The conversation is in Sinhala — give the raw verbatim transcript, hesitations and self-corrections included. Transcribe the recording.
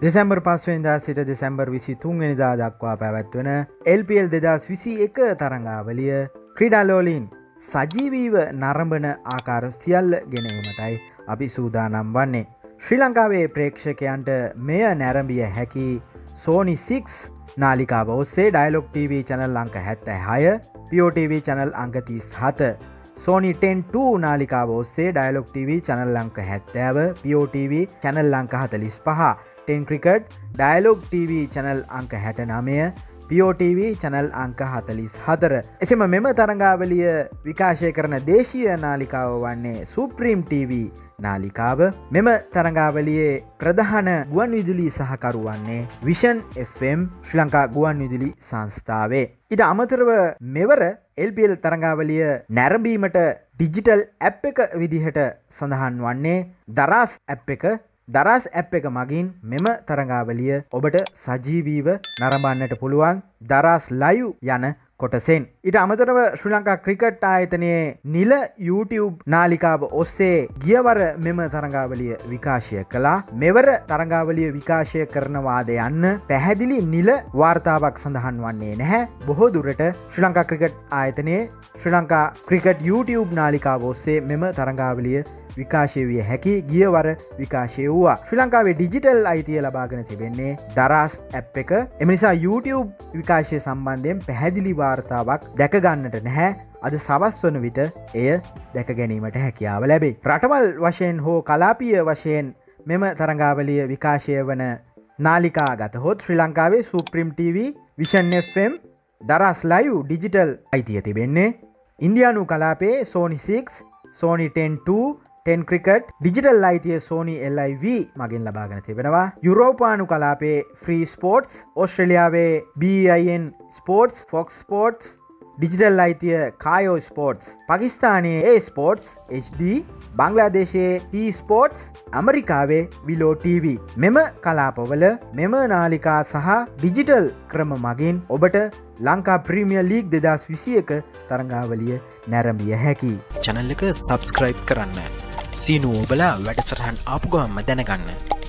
දෙසැම්බර් පස්වෙනිදා සිට දෙසැම්බර් විසිතුන් වෙනිදා දක්වා පැවැත්වෙන එල් පී එල් දෙදහස් විසි එක තරඟාවලිය ක්‍රීඩාලෝලීන් සජීවීව නරඹන ආකාර සියල්ල ගෙනීමටයි අපි සූදානම් වන්නේ. ශ්‍රී ලංකාවේ ප්‍රේක්ෂකයන්ට මෙය නැරඹිය හැකි සෝනි සික්ස් නාලිකාව ඔස්සේ ඩයලොග් ටීවී channel අංක හැත්තෑහය, P O T V channel අංක තිස් හත, Sony ටෙන් टू නාලිකාව ඔස්සේ ඩයලොග් ටීවී channel අංක හැත්තෑව, P O T V channel අංක හතළිස් පහ, Ten Cricket Dialog TV channel අංක හැටනවය, P O T V channel අංක හතළිස් හතර. එසේම මෙම තරඟාවලිය විකාශය කරන දේශීය නාලිකාව වන්නේ සුප්‍රීම් ටීවී නාලිකාව. මෙම තරඟාවලියේ ප්‍රධාන ගුවන් විදුලි සහකරු වන්නේ Vision F M Sri Lanka ගුවන් විදුලි සංස්ථාවේ. ඊට අමතරව මෙවර එල් පී එල් තරඟාවලිය නැරඹීමට ඩිජිටල් ඇප් එක විදිහට සඳහන් වන්නේ දරාස් ඇප් එක. දරාස් ඇප් එක මගින් මෙම තරඟාවලිය ඔබට සජීවීව නරඹන්නට පුළුවන් දරාස් ලයිව් යන කොටසෙන්. ඊට අමතරව ශ්‍රී ලංකා ක්‍රිකට් ආයතනයේ නිල YouTube නාලිකාව ඔස්සේ ගියවර මෙම තරඟාවලිය විකාශය කළා. මෙවර තරඟාවලිය විකාශය කරනවාද යන්න පැහැදිලි නිල වාර්තාවක් සඳහන් වන්නේ නැහැ. බොහෝ දුරට ශ්‍රී ලංකා ක්‍රිකට් ආයතනයේ ශ්‍රී ලංකා ක්‍රිකට් YouTube නාලිකාව ඔස්සේ මෙම තරඟාවලිය විකාශය විය හැකි ගියවර විකාශය වූවා. ශ්‍රී ලංකාවේ ඩිජිටල් අයිතිය ලබාගෙන තිබෙන්නේ දරාස් ඇප් එක. එම නිසා YouTube විකාශය සම්බන්ධයෙන් පැහැදිලි වාර්තාවක් දැක ගන්නට නැහැ. අද සවස් වන විට එය දැක ගැනීමට හැකියාව ලැබේ. රටවල් වශයෙන් හෝ කලාපීය වශයෙන් මෙම තරඟාවලිය විකාශය වන නාලිකා ගතහොත් ශ්‍රී ලංකාවේ Supreme TV, Vision F M, Daraz live digital අයිතිය තිබෙන්නේ. ඉන්දියානු කලාපයේ Sony six, Sony ten two, Ten Cricket digital අයිතිය Sony එල් ආයි වී මගින් ලබාගෙන තිබෙනවා. යුරෝපානු කලාපයේ free sports, ඕස්ට්‍රේලියාවේ B E I N sports, Fox sports digital අයිතිය කායෝ ස්පෝර්ට්ස්, පාකිස්තානයේ ඒ ස්පෝර්ට්ස් එච් ඩී, බංග්ලාදේශයේ ටී ස්පෝර්ට්ස්, ඇමරිකාවේ විලෝ ටීවී. මෙම කලාපවල මෙම නාලිකා සහ ඩිජිටල් ක්‍රම මගින් ඔබට ලංකා ප්‍රීමියර් ලීග් දෙදහස් විසි එක තරඟාවලිය නැරඹිය හැකි. channel එක subscribe කරන්න. සීනු ඔබලා වැඩසටහන් ආපු ගමන්ම දැනගන්න.